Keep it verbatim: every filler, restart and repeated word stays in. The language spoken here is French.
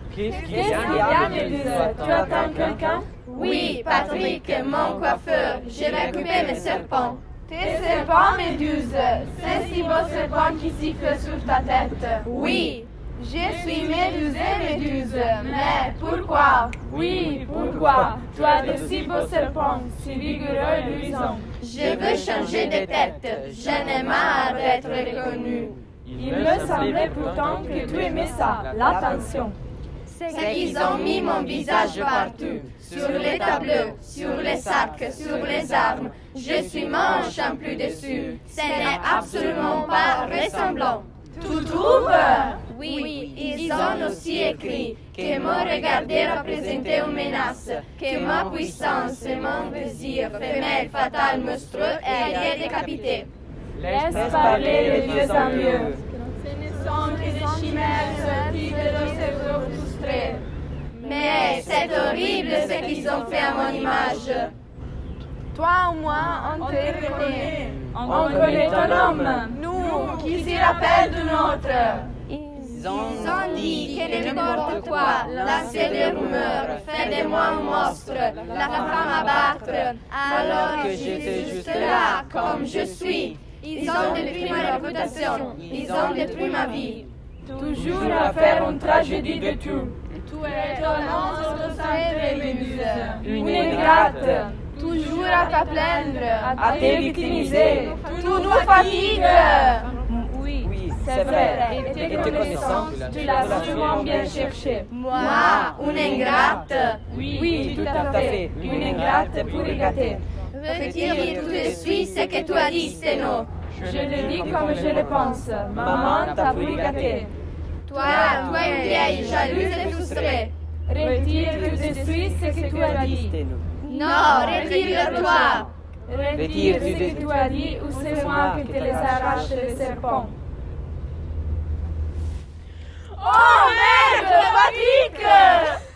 Qu'est-ce qu'il y a, Méduse? Tu attends quelqu'un? Oui, Patrick, mon coiffeur. J'ai récupéré mes serpents. Tes serpents, Méduse? Ces si beaux serpents qui sifflent sur ta tête? Oui. Je suis Médusée, Méduse. Mais pourquoi? Oui, pourquoi? Tu as de si beaux serpents, si vigoureux et luisants. Je veux changer de tête. Je n'ai marre d'être reconnue. Il me semblait pourtant que tu aimais ça, l'attention. C'est qu'ils ont mis mon visage partout, sur les tableaux, sur les sacs, sur les armes. Je suis manche en plus dessus. Ce n'est absolument pas ressemblant. Tu trouves? Oui, ils ont aussi écrit que me regarder représentait une menace, que ma puissance et mon désir femelle fatal monstrueux est décapité. Laisse parler les vieux en mieux. Ce ne sont que des chimères sorties de nos cerveaux frustrés. Mais c'est horrible ce qu'ils ont fait à mon image. Toi au moins, on te reconnaît. On connaît ton homme. Nous, qui s'y rappellent du nôtre. Ils ont dit que n'importe quoi, lancer des rumeurs, fait de moi un monstre, la femme à battre, alors que j'étais juste là, comme je suis. Ils ont détruit ma réputation, ils ont détruit ma vie. Toujours à faire une tragédie de tout. Tu es un monstre sacré, Méduse. Une ingrate. Toujours à te plaindre, À te victimiser. Tu nous fatigues. Oui, c'est vrai. Et tes connaissances, tu l'as sûrement bien cherché. Moi, une ingrate. Oui, tout à fait. Une ingrate pour gâter. Retire tout de suite ce que tu as dit, Sténo. Je le dis comme je le pense. Maman t'a pour gâter. Toi, toi une vieille jalouse et frustrée. Retire tout de suite ce que tu as dit. Non, retire-le-toi. Retire ce que tu as dit ou c'est moi qui te les arrache les serpents. Oh merde, Patrick!